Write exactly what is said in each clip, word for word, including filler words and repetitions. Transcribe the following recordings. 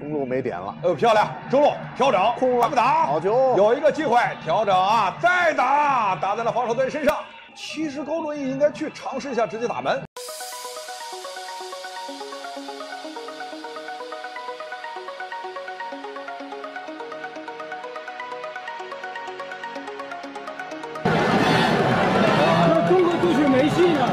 中路没点了。 呃，漂亮，中路调整， 空了打不打？ 好球， 有一个机会调整啊，再打，打在了防守队身上。其实高准翼应该去尝试一下直接打门。 这中国足球没戏了。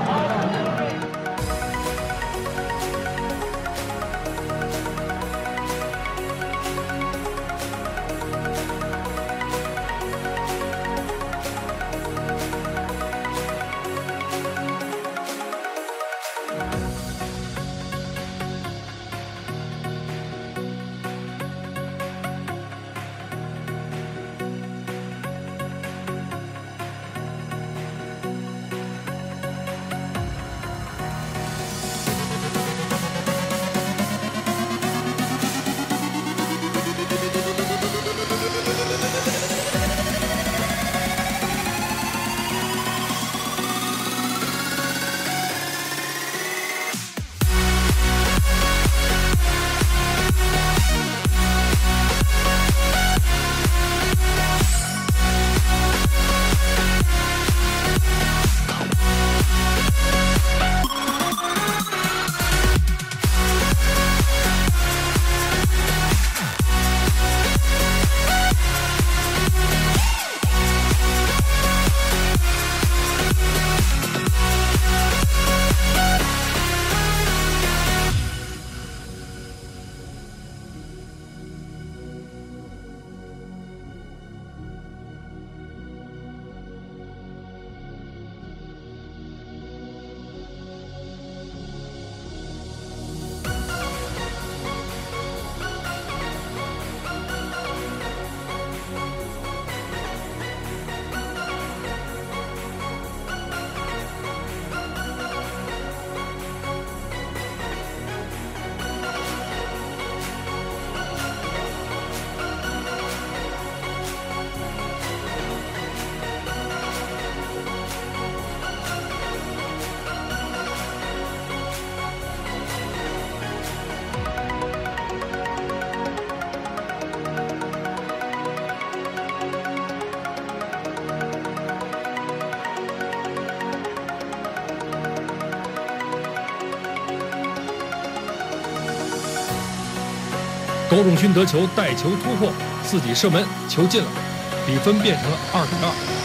高仲勋得球，带球突破，自己射门，球进了，比分变成了二比二。